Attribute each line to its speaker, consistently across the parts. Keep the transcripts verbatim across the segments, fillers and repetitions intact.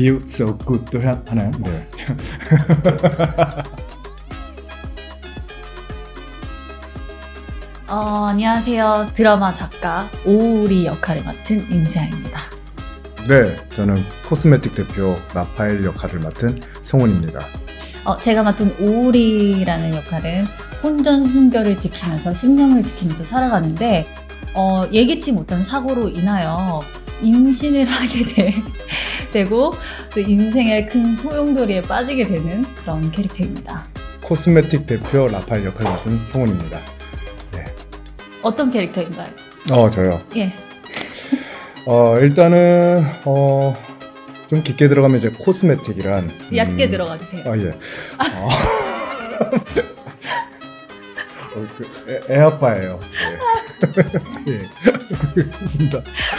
Speaker 1: Feel So Good도 하나요? 네.
Speaker 2: 어, 안녕하세요. 드라마 작가 오우리 역할을 맡은 임수아입니다.
Speaker 1: 네, 저는 코스메틱 대표 라파엘 역할을 맡은 성훈입니다.
Speaker 2: 어, 제가 맡은 오우리라는 역할은 혼전순결을 지키면서 신념을 지키면서 살아가는데 어, 예기치 못한 사고로 인하여 임신을 하게 돼, 되고 또 인생의 큰 소용돌이에 빠지게 되는 그런 캐릭터입니다.
Speaker 1: 코스메틱 대표 라파엘 역할을 맡은 성훈입니다. 네.
Speaker 2: 어떤 캐릭터인가요?
Speaker 1: 어, 저요?
Speaker 2: 예.
Speaker 1: 어, 일단은 어, 좀 깊게 들어가면 이제 코스메틱이란
Speaker 2: 얇게
Speaker 1: 음,
Speaker 2: 들어가 주세요.
Speaker 1: 아, 예. 어. 어, 그, 애, 애 아빠예요. 예. 예. 그렇습니다.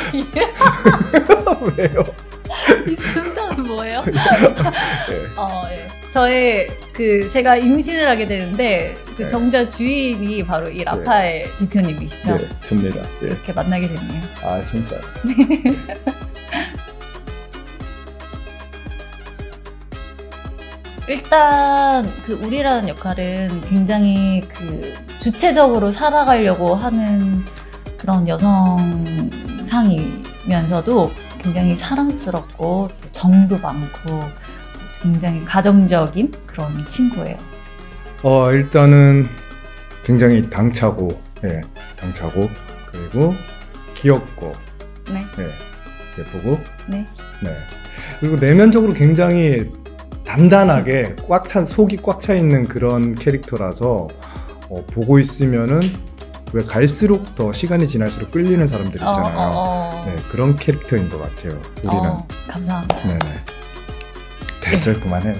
Speaker 1: 왜요?
Speaker 2: 이 순간은 뭐예요?
Speaker 1: 예.
Speaker 2: 어, 예. 저의 그 제가 임신을 하게 되는데 그
Speaker 1: 네.
Speaker 2: 정자 주인이 바로 이 라파엘 네. 대표님이시죠?
Speaker 1: 네, 접니다. 예.
Speaker 2: 이렇게 만나게 됐네요.
Speaker 1: 아, 진짜.
Speaker 2: 일단 그 우리라는 역할은 굉장히 그 주체적으로 살아가려고 하는 그런 여성상이면서도 굉장히 사랑스럽고 정도 많고 굉장히 가정적인 그런 친구예요.
Speaker 1: 어, 일단은 굉장히 당차고, 예, 당차고, 그리고 귀엽고,
Speaker 2: 네.
Speaker 1: 예, 예쁘고,
Speaker 2: 네.
Speaker 1: 네. 그리고 내면적으로 굉장히 단단하게 꽉 찬, 속이 꽉 차 있는 그런 캐릭터라서 어, 보고 있으면은 왜 갈수록 더 시간이 지날수록 끌리는 사람들 있잖아요.
Speaker 2: 어, 어, 어.
Speaker 1: 네, 그런 캐릭터인 것 같아요. 우리는.
Speaker 2: 어, 감사합니다.
Speaker 1: 네네. 됐어요, 그만해요.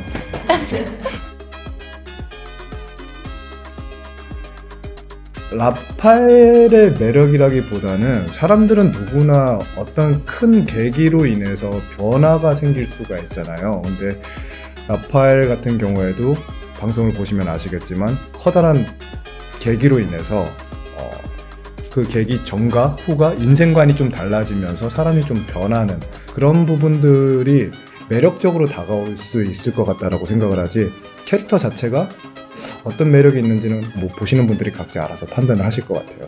Speaker 1: 라파엘의 매력이라기보다는 사람들은 누구나 어떤 큰 계기로 인해서 변화가 생길 수가 있잖아요. 근데 라파엘 같은 경우에도 방송을 보시면 아시겠지만 커다란 계기로 인해서 어, 그 계기 전과 후가 인생관이 좀 달라지면서 사람이 좀 변하는 그런 부분들이 매력적으로 다가올 수 있을 것 같다라고 생각을 하지, 캐릭터 자체가 어떤 매력이 있는지는 뭐 보시는 분들이 각자 알아서 판단을 하실 것 같아요.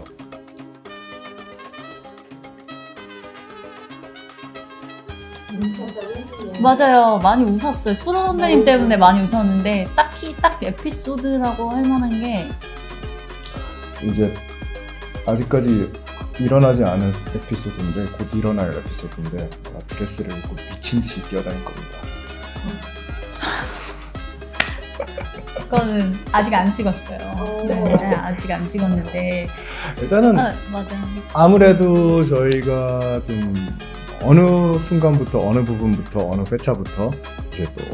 Speaker 2: 맞아요. 많이 웃었어요. 수로 선배님 때문에 많이 웃었는데 딱히 딱 에피소드라고 할 만한 게
Speaker 1: 이제 아직까지 일어나지 않은 에피소드인데, 곧 일어날 에피소드인데 드레스를 입고 미친 듯이 뛰어다닐 겁니다.
Speaker 2: 그거는 아직 안 찍었어요. 네, 아직 안 찍었는데
Speaker 1: 일단은
Speaker 2: 아, 맞아.
Speaker 1: 아무래도 저희가 좀 어느 순간부터 어느 부분부터 어느 회차부터 이제 또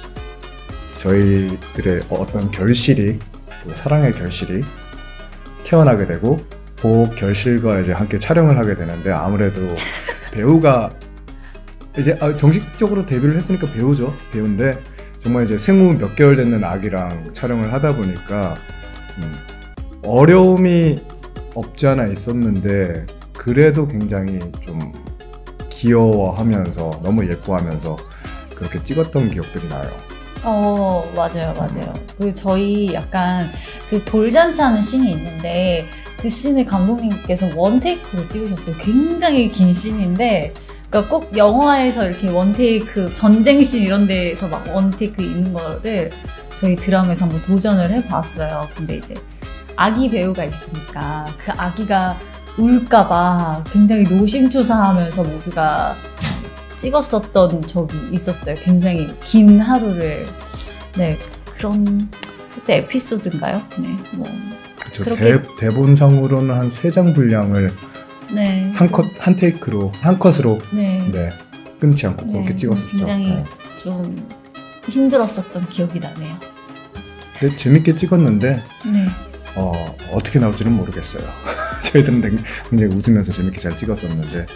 Speaker 1: 저희들의 어떤 결실이, 또 사랑의 결실이 태어나게 되고 그 결실과 이제 함께 촬영을 하게 되는데, 아무래도 배우가 이제 정식적으로 데뷔를 했으니까 배우죠. 배우인데 정말 이제 생후 몇 개월 됐는 아기랑 촬영을 하다 보니까 음, 어려움이 없지 않아 있었는데, 그래도 굉장히 좀 귀여워하면서 너무 예뻐하면서 그렇게 찍었던 기억들이 나요.
Speaker 2: 어, 맞아요, 맞아요. 그 저희 약간 그 돌잔치 하는 씬이 있는데 그 씬을 감독님께서 원테이크로 찍으셨어요. 굉장히 긴 씬인데, 그러니까 꼭 영화에서 이렇게 원테이크, 전쟁 씬 이런 데에서 막 원테이크 있는 거를 저희 드라마에서 한번 도전을 해봤어요. 근데 이제 아기 배우가 있으니까 그 아기가 울까봐 굉장히 노심초사하면서 모두가 찍었었던 적이 있었어요. 굉장히 긴 하루를. 네, 그런 그때 에피소드인가요? 네, 뭐
Speaker 1: 그쵸,
Speaker 2: 그렇게...
Speaker 1: 대, 대본상으로는 한 세 장 분량을
Speaker 2: 네.
Speaker 1: 한 컷, 한 테이크로, 한 컷으로
Speaker 2: 네.
Speaker 1: 네, 끊지 않고
Speaker 2: 네,
Speaker 1: 그렇게 찍었었죠.
Speaker 2: 굉장히
Speaker 1: 네.
Speaker 2: 좀 힘들었었던 기억이 나네요.
Speaker 1: 근데 재밌게 찍었는데
Speaker 2: 네.
Speaker 1: 어, 어떻게 나올지는 모르겠어요. 저희들은 굉장히 웃으면서 재밌게 잘 찍었었는데.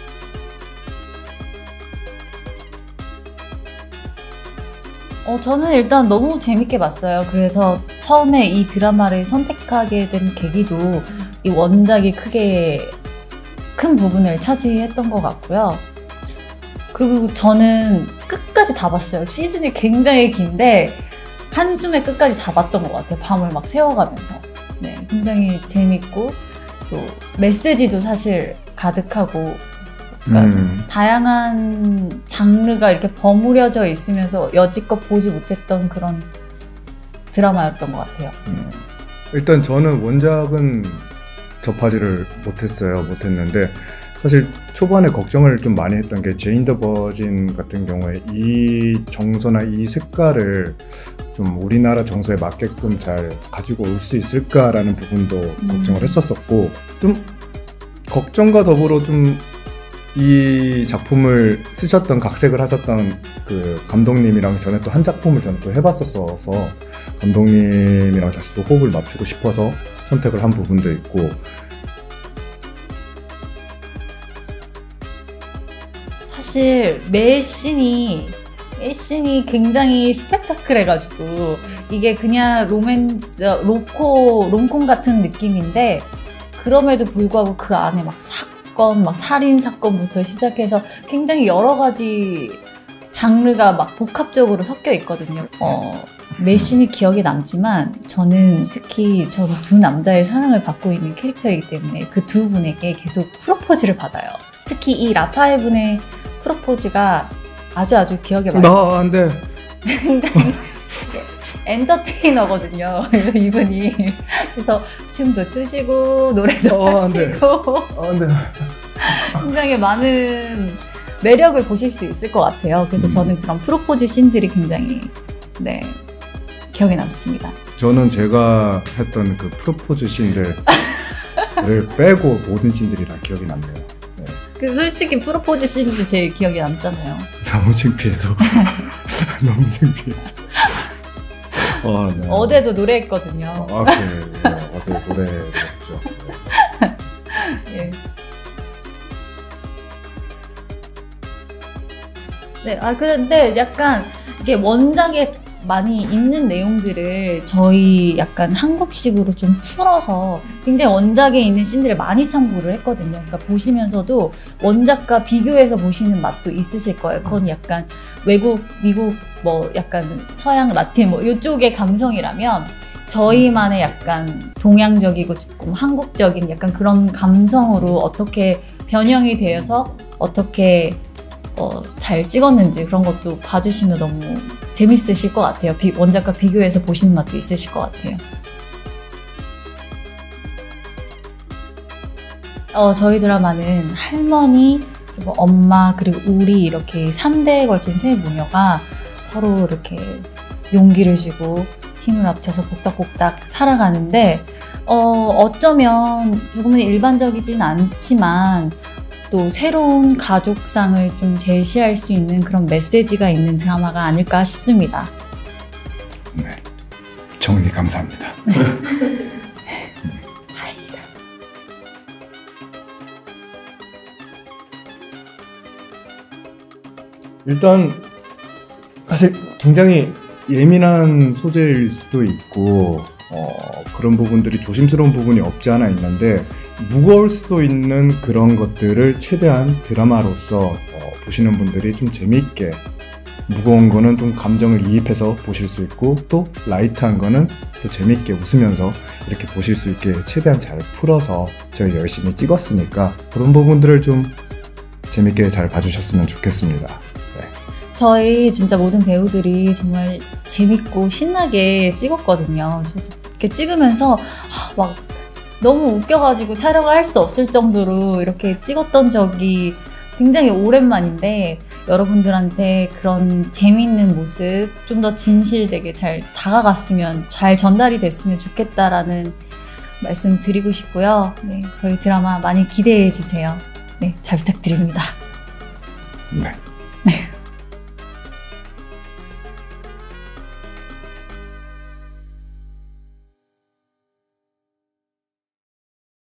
Speaker 2: 어, 저는 일단 너무 재밌게 봤어요. 그래서 처음에 이 드라마를 선택하게 된 계기도 이 원작이 크게 큰 부분을 차지했던 것 같고요. 그리고 저는 끝까지 끝까지 다 봤어요. 시즌이 굉장히 긴데 한숨에 끝까지 다 봤던 것 같아요. 밤을 막 새워가면서. 네, 굉장히 재밌고 또 메시지도 사실 가득하고 그러니까
Speaker 1: 음.
Speaker 2: 다양한 장르가 이렇게 버무려져 있으면서 여지껏 보지 못했던 그런 드라마였던 것 같아요.
Speaker 1: 음. 일단 저는 원작은 접하지를 못했어요. 못했는데 사실 초반에 걱정을 좀 많이 했던 게 제인 더 버진 같은 경우에 이 정서나 이 색깔을 좀 우리나라 정서에 맞게끔 잘 가지고 올 수 있을까라는 부분도
Speaker 2: 음.
Speaker 1: 걱정을 했었었고, 좀 걱정과 더불어 좀 이 작품을 쓰셨던 각색을 하셨던 그 감독님이랑 전에 또 한 작품을 저는 또 해봤었어서 감독님이랑 다시 또 호흡을 맞추고 싶어서 선택을 한 부분도 있고,
Speaker 2: 사실 매 씬이 매 씬이 굉장히 스펙타클해가지고 이게 그냥 로맨스, 로코, 롬콤 같은 느낌인데 그럼에도 불구하고 그 안에 막 사건, 막 살인 사건부터 시작해서 굉장히 여러 가지 장르가 막 복합적으로 섞여 있거든요. 어, 매 씬이 기억에 남지만 저는 특히 저는 두 남자의 사랑을 받고 있는 캐릭터이기 때문에 그 두 분에게 계속 프로포즈를 받아요. 특히 이 라파엘 분의 프로포즈가 아주 아주 기억에 많이
Speaker 1: 나 안 돼.
Speaker 2: 굉장히 엔터테이너거든요. 이분이. 그래서 춤도 추시고 노래도
Speaker 1: 어, 안 돼.
Speaker 2: 하시고
Speaker 1: 아, 안 돼.
Speaker 2: 굉장히 많은 매력을 보실 수 있을 것 같아요. 그래서 저는 그런 프로포즈 씬들이 굉장히 네 기억에 남습니다.
Speaker 1: 저는 제가 했던 그 프로포즈 씬들을 빼고 모든 씬들이 다 기억이 남네요. 네.
Speaker 2: 그 솔직히 프로포즈 씬도 제일 기억에 남잖아요.
Speaker 1: 너무 창피해서. 너무 창피해서. 아, 네.
Speaker 2: 어제도 노래했거든요.
Speaker 1: 아, 그래. 네. 어제 노래를 했죠.
Speaker 2: 예. 네, 아 근데 약간 이게 원작에 많이 있는 내용들을 저희 약간 한국식으로 좀 풀어서 굉장히 원작에 있는 씬들을 많이 참고를 했거든요. 그러니까 보시면서도 원작과 비교해서 보시는 맛도 있으실 거예요. 그건 약간 외국, 미국, 뭐 약간 서양, 라틴 뭐 이쪽의 감성이라면 저희만의 약간 동양적이고 조금 한국적인 약간 그런 감성으로 어떻게 변형이 되어서 어떻게 어, 잘 찍었는지 그런 것도 봐주시면 너무 재밌으실 것 같아요. 비, 원작과 비교해서 보시는 맛도 있으실 것 같아요. 어, 저희 드라마는 할머니, 그리고 엄마, 그리고 우리 이렇게 삼 대에 걸친 세 모녀가 서로 이렇게 용기를 주고 힘을 합쳐서 복닥복닥 살아가는데 어, 어쩌면 조금은 일반적이진 않지만 또 새로운 가족상을 좀 제시할 수 있는 그런 메시지가 있는 드라마가 아닐까 싶습니다.
Speaker 1: 네. 정리 감사합니다.
Speaker 2: 다행이다.
Speaker 1: 일단 사실 굉장히 예민한 소재일 수도 있고 어, 그런 부분들이 조심스러운 부분이 없지 않아 있는데 무거울 수도 있는 그런 것들을 최대한 드라마로서 어, 보시는 분들이 좀 재미있게, 무거운 거는 좀 감정을 이입해서 보실 수 있고 또 라이트한 거는 또 재미있게 웃으면서 이렇게 보실 수 있게 최대한 잘 풀어서 저희 열심히 찍었으니까 그런 부분들을 좀 재미있게 잘 봐주셨으면 좋겠습니다. 네.
Speaker 2: 저희 진짜 모든 배우들이 정말 재밌고 신나게 찍었거든요. 저도 이렇게 찍으면서 막 너무 웃겨가지고 촬영을 할 수 없을 정도로 이렇게 찍었던 적이 굉장히 오랜만인데 여러분들한테 그런 재미있는 모습 좀 더 진실되게 잘 다가갔으면, 잘 전달이 됐으면 좋겠다라는 말씀 드리고 싶고요. 네, 저희 드라마 많이 기대해 주세요. 네, 잘 부탁드립니다.
Speaker 1: 네.
Speaker 2: 네.